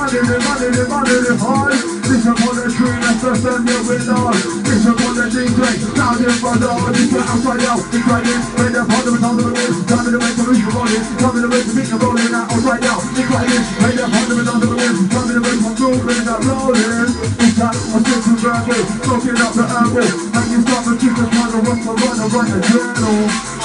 money hard. This is for the tree, that's the sun you're with on. This is for the DJ, sound in front of all. This is outside out, it's right in. When they're part of the sound of the wind, time in the way to lose your rolling. Time in the way to think you're rolling out, outside out, it's right in. When they're part of the sound of the wind, time in the way to moving and rolling. It's time for shit to verbal, smoking up the herbal. And you start to keep the time to run and write a journal.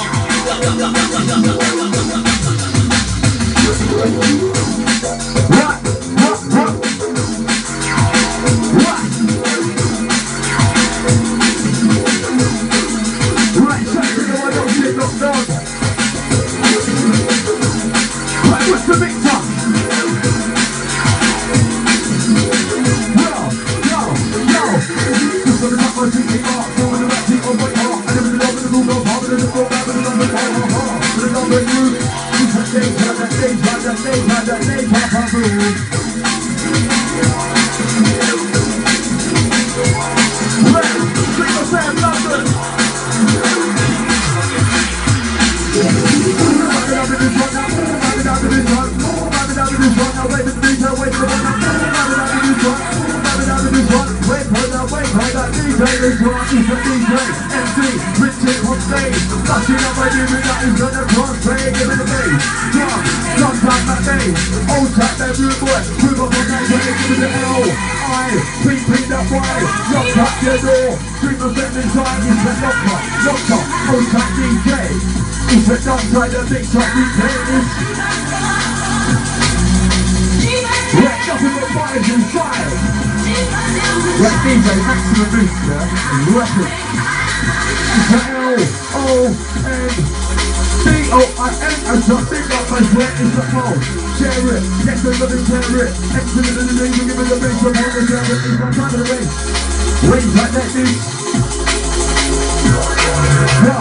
Outside the big top retailers. Yeah, nothing but fires inside. Right, DJ, maximum boost, yeah? Weapon. It's L-O-N-D-O-I-N. As I think up my sweat is the phone. Share it, get the love and share it. Excellent in the name, give it the race from all the share it. It's my time of the race. Wait like that, dude. Yo.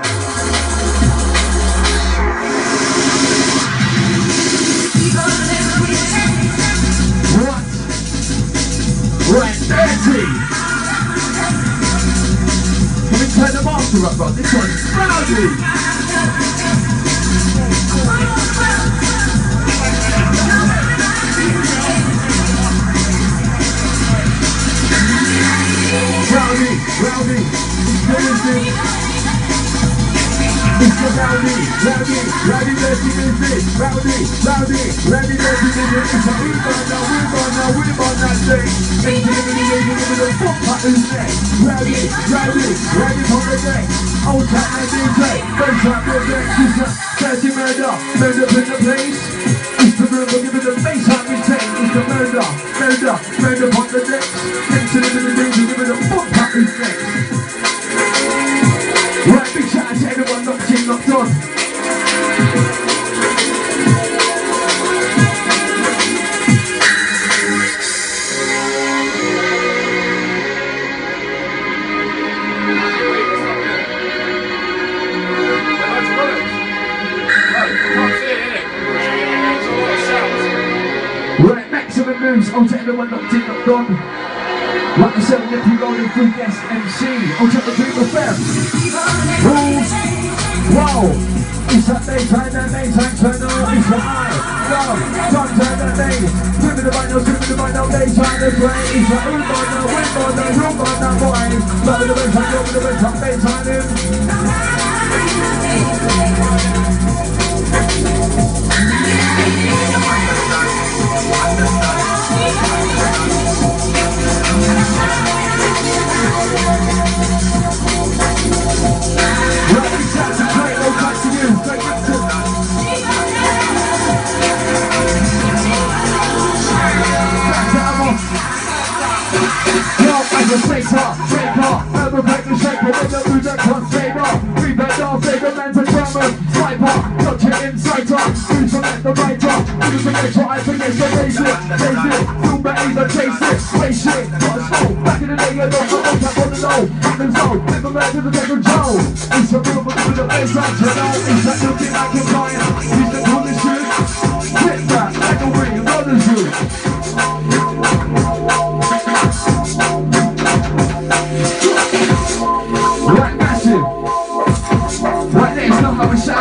Right, 30! Can we turn the master up, bro? This one's rowdy! Rowdy! It's the rowdy, dirty music. Rowdy, dirty music. It's a we burn that thing. Into the fuck pattern's neck. Rowdy on the deck. Old tap and DJ, bass up your deck. It's a dirty murder in the place. It's the murder, give it the bass up in take. It's the murder on the deck. Into the DJ, give it the fuck pattern's neck. Right, big shout out to everyone locked in, locked on. Right, maximum moves, on to everyone locked in, locked on. Like I said, if you rolling through guest MC, on to the Dream of Fem. Rules, wow, it's that daytime, turn on, it's the high, wow, time turn that day, give me the right now, daytime, the play, it's the win on the boy, love the daytime, daytime in.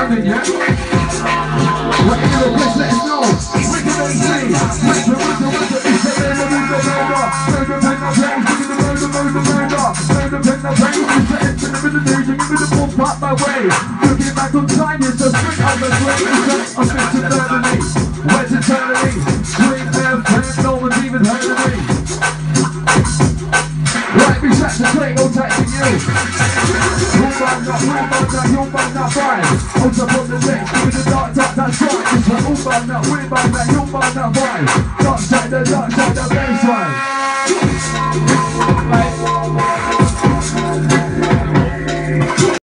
Let us know. We can see. warm up my way. Looking back on time, it's a spring of the great. I've been to eternally, where's eternally? Green man, fan, no one's even heard of me. Right, we chat to play, no taxing you. You'll find that vibe. On top of the deck, give me the dark side, that's right. It's like all find that, we find that, you'll find that vibe. Dark side, the bass line.